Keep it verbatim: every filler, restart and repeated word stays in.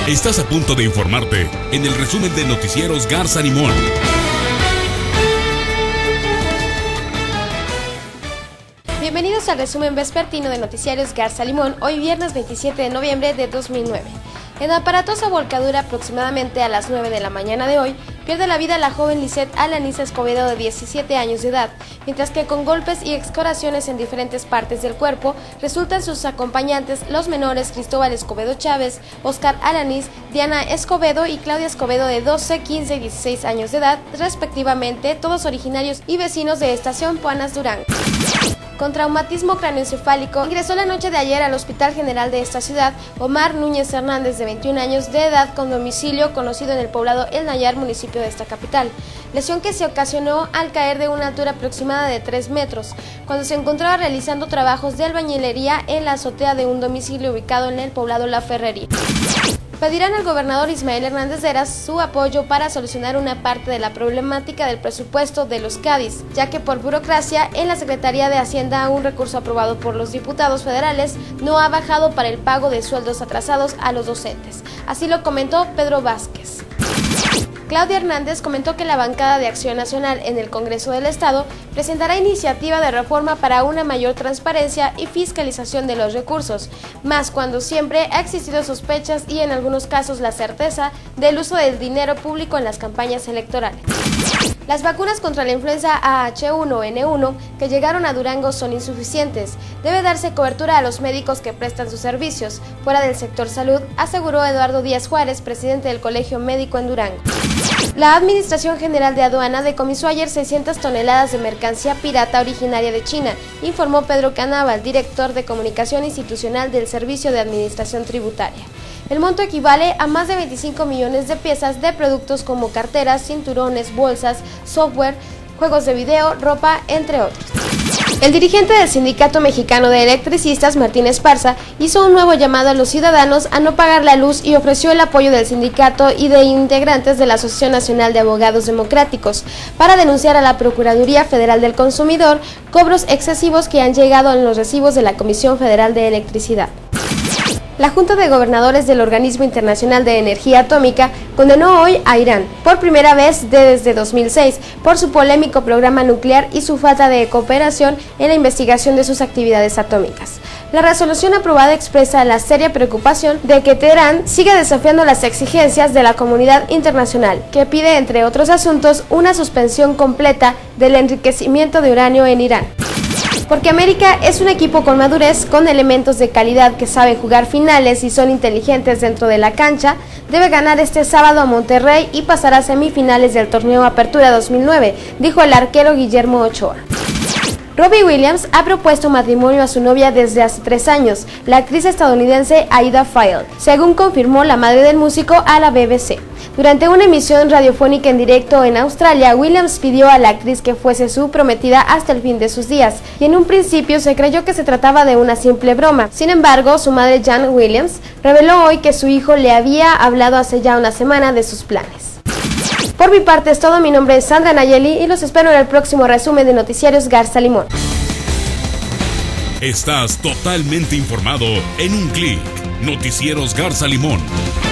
Estás a punto de informarte en el resumen de Noticieros Garza Limón. Bienvenidos al resumen vespertino de Noticiarios Garza Limón, hoy viernes veintisiete de noviembre de dos mil nueve. En aparatosa volcadura aproximadamente a las nueve de la mañana de hoy, pierde la vida la joven Lisette Alanis Escobedo de diecisiete años de edad, mientras que con golpes y excoriaciones en diferentes partes del cuerpo resultan sus acompañantes los menores Cristóbal Escobedo Chávez, Oscar Alanis, Diana Escobedo y Claudia Escobedo de doce, quince y dieciséis años de edad, respectivamente, todos originarios y vecinos de Estación Puanas, Durango. Con traumatismo craneoencefálico, ingresó la noche de ayer al Hospital General de esta ciudad Omar Núñez Hernández, de veintiún años de edad, con domicilio conocido en el poblado El Nayar, municipio de esta capital. Lesión que se ocasionó al caer de una altura aproximada de tres metros, cuando se encontraba realizando trabajos de albañilería en la azotea de un domicilio ubicado en el poblado La Ferrería. Pedirán al gobernador Ismael Hernández Heras su apoyo para solucionar una parte de la problemática del presupuesto de los Cádiz, ya que por burocracia en la Secretaría de Hacienda un recurso aprobado por los diputados federales no ha bajado para el pago de sueldos atrasados a los docentes. Así lo comentó Pedro Vázquez. Claudia Hernández comentó que la bancada de Acción Nacional en el Congreso del Estado presentará iniciativa de reforma para una mayor transparencia y fiscalización de los recursos, más cuando siempre ha existido sospechas y en algunos casos la certeza del uso del dinero público en las campañas electorales. Las vacunas contra la influenza A H uno N uno que llegaron a Durango son insuficientes. Debe darse cobertura a los médicos que prestan sus servicios fuera del sector salud, aseguró Eduardo Díaz Juárez, presidente del Colegio Médico en Durango. La Administración General de Aduana decomisó ayer seiscientas toneladas de mercancía pirata originaria de China, informó Pedro Canábal, director de Comunicación Institucional del Servicio de Administración Tributaria. El monto equivale a más de veinticinco millones de piezas de productos como carteras, cinturones, bolsas, software, juegos de video, ropa, entre otros. El dirigente del Sindicato Mexicano de Electricistas, Martín Esparza, hizo un nuevo llamado a los ciudadanos a no pagar la luz y ofreció el apoyo del sindicato y de integrantes de la Asociación Nacional de Abogados Democráticos para denunciar a la Procuraduría Federal del Consumidor cobros excesivos que han llegado en los recibos de la Comisión Federal de Electricidad. La Junta de Gobernadores del Organismo Internacional de Energía Atómica condenó hoy a Irán, por primera vez desde dos mil seis, por su polémico programa nuclear y su falta de cooperación en la investigación de sus actividades atómicas. La resolución aprobada expresa la seria preocupación de que Teherán siga desafiando las exigencias de la comunidad internacional, que pide, entre otros asuntos, una suspensión completa del enriquecimiento de uranio en Irán. Porque América es un equipo con madurez, con elementos de calidad que saben jugar finales y son inteligentes dentro de la cancha, debe ganar este sábado a Monterrey y pasar a semifinales del torneo Apertura dos mil nueve, dijo el arquero Guillermo Ochoa. Robbie Williams ha propuesto matrimonio a su novia desde hace tres años, la actriz estadounidense Aida File, según confirmó la madre del músico a la B B C. Durante una emisión radiofónica en directo en Australia, Williams pidió a la actriz que fuese su prometida hasta el fin de sus días, y en un principio se creyó que se trataba de una simple broma. Sin embargo, su madre Jan Williams reveló hoy que su hijo le había hablado hace ya una semana de sus planes. Por mi parte es todo, mi nombre es Sandra Nayeli y los espero en el próximo resumen de Noticiarios Garza Limón. Estás totalmente informado en un clic. Noticieros Garza Limón.